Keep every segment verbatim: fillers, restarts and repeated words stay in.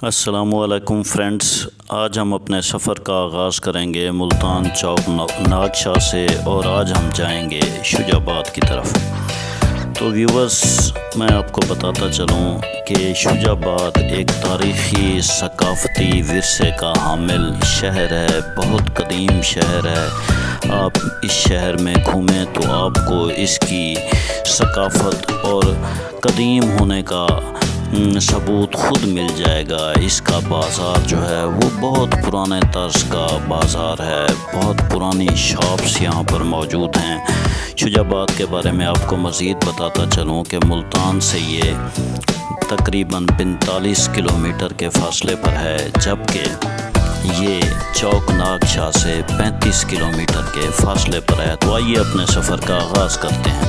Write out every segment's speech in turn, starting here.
अस्सलामुअलैकुम फ्रेंड्स, आज हम अपने सफ़र का आगाज़ करेंगे मुल्तान चौक नागशाह से और आज हम जाएंगे शुजाबाद की तरफ। तो व्यूवर्स, मैं आपको बताता चलूं कि शुजाबाद एक तारीख़ी सकाफ़ती विरसे का हामिल शहर है, बहुत कदीम शहर है। आप इस शहर में घूमें तो आपको इसकी सकाफ़त और कदीम होने का सबूत खुद मिल जाएगा। इसका बाज़ार जो है वो बहुत पुराने तर्ज का बाज़ार है, बहुत पुरानी शॉप्स यहाँ पर मौजूद हैं। शुजाबाद के बारे में आपको मज़ीद बताता चलूँ कि मुल्तान से ये तकरीबन पैंतालीस किलोमीटर के फ़ासले पर है, जबकि ये चौक नागशाह से पैंतीस किलोमीटर के फ़ासले पर है। तो आइए अपने सफ़र का आगाज़ करते हैं।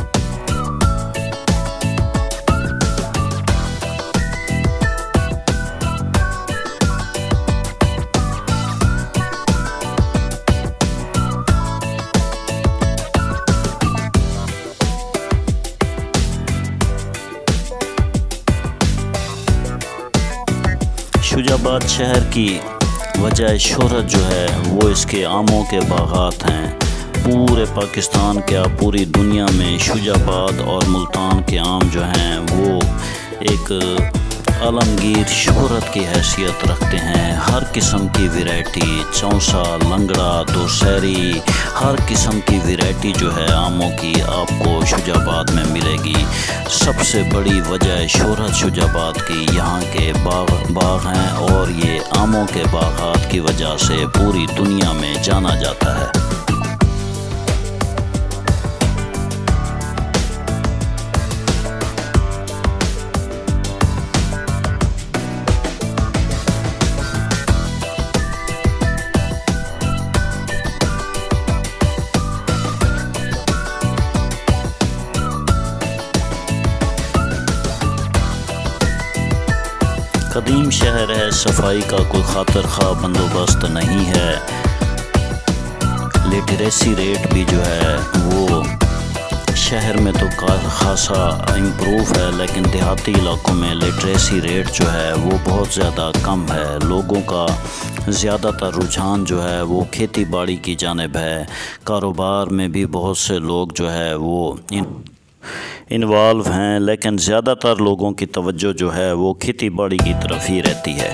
शुजाबाद शहर की वजह शोहरत जो है वो इसके आमों के बागात हैं। पूरे पाकिस्तान क्या पूरी दुनिया में शुजाबाद और मुल्तान के आम जो हैं वो एक आलमगीर शोहरत की हैसियत रखते हैं। हर किस्म की वैरायटी, चौंसा, लंगड़ा, दोसहरी, हर किस्म की वैरायटी जो है आमों की आपको शुजाबाद में मिलेगी। सबसे बड़ी वजह शोहरत शुजाबाद की यहाँ के बाग बाग हैं और ये आमों के बागात की वजह से पूरी दुनिया में जाना जाता है। कदीम शहर है, सफाई का कोई खातिर खा बंदोबस्त नहीं है। लिटरेसी रेट भी जो है वो शहर में तो खासा इम्प्रूव है, लेकिन देहाती इलाकों में लिटरेसी रेट जो है वो बहुत ज़्यादा कम है। लोगों का ज़्यादातर रुझान जो है वो खेती बाड़ी की जानिब है। कारोबार में भी बहुत से लोग जो है वो इन इन्वॉल्व हैं, लेकिन ज़्यादातर लोगों की तवज्जो जो है वो खेती बाड़ी की तरफ ही रहती है।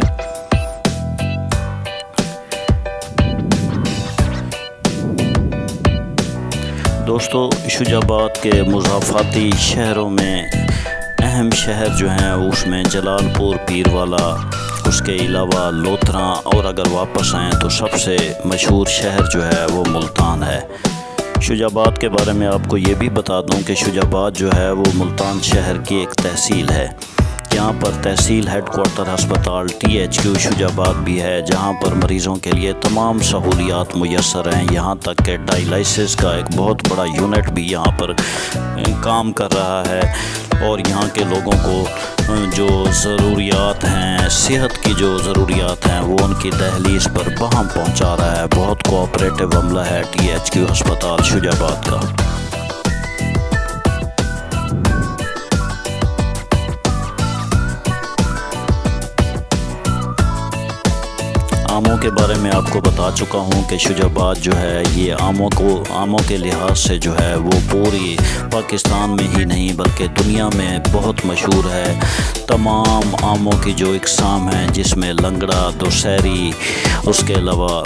दोस्तों, शुजाबाद के मुज़ाफ़ाती शहरों में अहम शहर जो हैं उसमें जलालपुर, पीरवाला, उसके अलावा लोथरा, और अगर वापस आएँ तो सबसे मशहूर शहर जो है वो मुल्तान है। शुजाबाद के बारे में आपको ये भी बता दूं कि शुजाबाद जो है वो मुल्तान शहर की एक तहसील है। यहाँ पर तहसील हेडक्वार्टर अस्पताल टी एच क्यू शुजाबाद भी है, जहाँ पर मरीज़ों के लिए तमाम सहूलियात मुयस्सर हैं। यहाँ तक कि डायलिसिस का एक बहुत बड़ा यूनिट भी यहाँ पर काम कर रहा है और यहाँ के लोगों को जो ज़रूरियात हैं, सेहत की जो ज़रूरियात हैं वो उनकी दहलीज़ पर बहम पहुँचा रहा है। बहुत कोऑपरेटिव अमला है टी एच क्यू अस्पताल शुजाबाद का। आमों के बारे में आपको बता चुका हूँ कि शुजाबाद जो है ये आमों को आमों के लिहाज से जो है वो पूरी पाकिस्तान में ही नहीं बल्कि दुनिया में बहुत मशहूर है। तमाम आमों की जो इकसाम हैं, जिसमें लंगड़ा, दोसहरी, उसके अलावा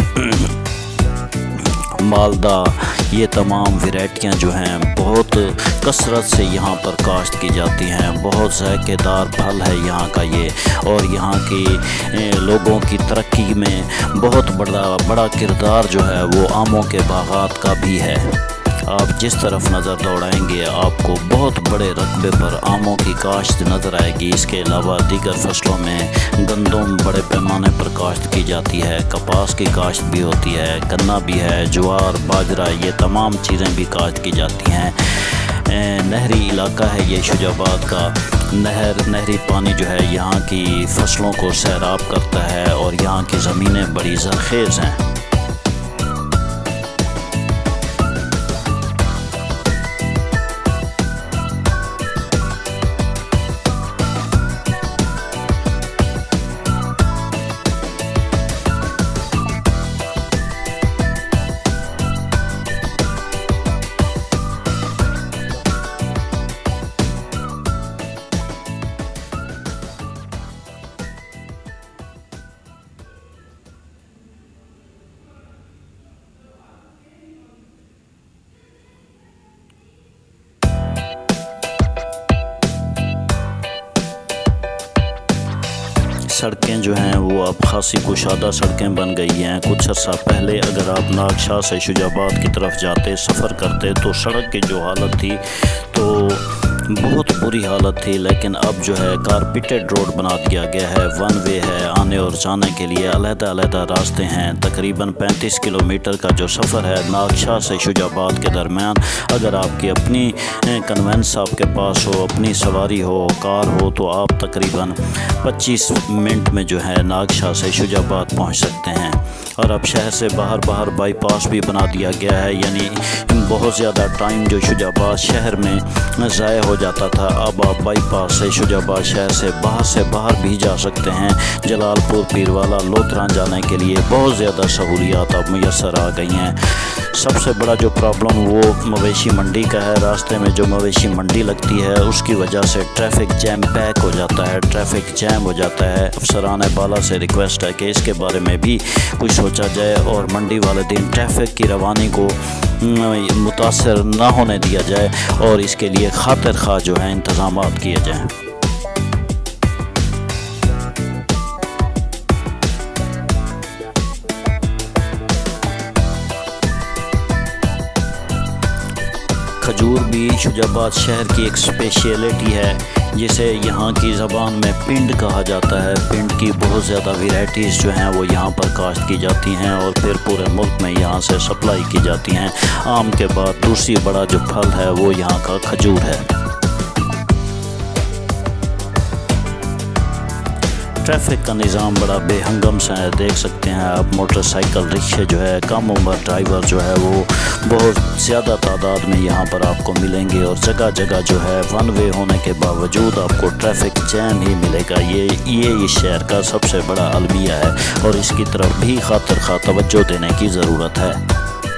मालदा, ये तमाम वैरायटियाँ जो हैं बहुत कसरत से यहाँ पर काश्त की जाती हैं। बहुत ज़ायकेदार फल है यहाँ का ये, और यहाँ की लोगों की तरक्की में बहुत बड़ा बड़ा किरदार जो है वो आमों के बागात का भी है। आप जिस तरफ नज़र दौड़ाएंगे आपको बहुत बड़े रकबे पर आमों की काश्त नज़र आएगी। इसके अलावा दीगर फसलों में गंदम बड़े पैमाने पर काश्त की जाती है, कपास की काश्त भी होती है, गन्ना भी है, ज्वार, बाजरा, ये तमाम चीज़ें भी काश्त की जाती हैं। नहरी इलाका है ये शुजाबाद का। नहर नहरी पानी जो है यहाँ की फसलों को सैराब करता है और यहाँ की ज़मीनें बड़ी ज़रख़ेज़ हैं। सड़कें जो हैं वो अब खासी कुशादा सड़कें बन गई हैं। कुछ अर्सा पहले अगर आप नागशाह से शुजाबाद की तरफ जाते, सफ़र करते, तो सड़क की जो हालत थी तो बहुत बुरी हालत थी। लेकिन अब जो है कारपेटेड रोड बना दिया गया है, वन वे है, आने और जाने के लिए अलग-अलग रास्ते हैं। तकरीबन पैंतीस किलोमीटर का जो सफ़र है नागशाह से शुजाबाद के दरमियान, अगर आपकी अपनी कन्वेंस आपके पास हो, अपनी सवारी हो, कार हो, तो आप तकरीबन पच्चीस मिनट में जो है नागशाह से शुजाबाद पहुंच सकते हैं। और अब शहर से बाहर बाहर बाईपास भी बना दिया गया है, यानी बहुत ज़्यादा टाइम जो शुजाबाद शहर में ज़ाया हो जाता था, अब आप बाईपास से शुजाबाद शहर से बाहर से बाहर भी जा सकते हैं। जलालपुर, पीरवाला, लोथरान जाने के लिए बहुत ज़्यादा सहूलियात अब मुयसर आ गई हैं। सबसे बड़ा जो प्रॉब्लम वो मवेशी मंडी का है। रास्ते में जो मवेशी मंडी लगती है उसकी वजह से ट्रैफिक जैम पैक हो जाता है, ट्रैफिक जैम हो जाता है। अफसरान बाला से रिक्वेस्ट है कि इसके बारे में भी कुछ सोचा जाए और मंडी वाले दिन ट्रैफिक की रवानी को मुतासर ना होने दिया जाए और इसके लिए खातिर खा जो है इंतज़ाम किए जाएँ। खजूर भी शुजाबाद शहर की एक स्पेशलिटी है, जिसे यहाँ की ज़बान में पिंड कहा जाता है। पिंड की बहुत ज़्यादा वैरायटीज़ जो हैं वो यहाँ पर काश्त की जाती हैं और फिर पूरे मुल्क में यहाँ से सप्लाई की जाती हैं। आम के बाद दूसरी बड़ा जो फल है वो यहाँ का खजूर है। ट्रैफिक का निज़ाम बड़ा बेहंगम सा है, देख सकते हैं आप। मोटरसाइकिल रिक्शे जो है, कम उम्र ड्राइवर जो है वो बहुत ज़्यादा तादाद में यहाँ पर आपको मिलेंगे और जगह जगह जो है वन वे होने के बावजूद आपको ट्रैफिक जैम ही मिलेगा। ये ये इस शहर का सबसे बड़ा अलमिया है और इसकी तरफ भी खातिर खा तवज्जो देने की ज़रूरत है।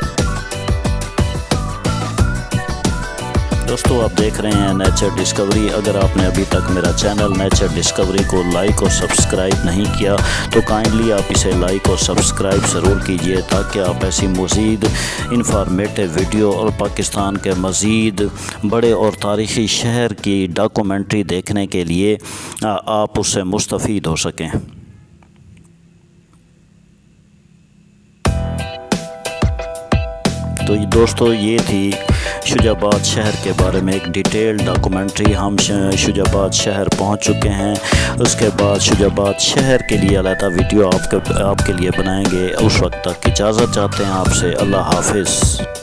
दोस्तों आप देख रहे हैं नेचर डिस्कवरी। अगर आपने अभी तक मेरा चैनल नेचर डिस्कवरी को लाइक और सब्सक्राइब नहीं किया तो काइंडली आप इसे लाइक और सब्सक्राइब ज़रूर कीजिए, ताकि आप ऐसी मज़ीद इंफॉर्मेटिव वीडियो और पाकिस्तान के मज़ीद बड़े और तारीख़ी शहर की डॉक्यूमेंट्री देखने के लिए आप उससे मुस्तफ़ीद हो सकें। तो दोस्तों ये थी शुजाबाद शहर के बारे में एक डिटेल डॉक्यूमेंट्री। हम शुजाबाद शहर पहुंच चुके हैं, उसके बाद शुजाबाद शहर के लिए अलग वीडियो आपके आपके लिए बनाएंगे। उस वक्त तक इजाज़त चाहते हैं आपसे। अल्लाह हाफिज़।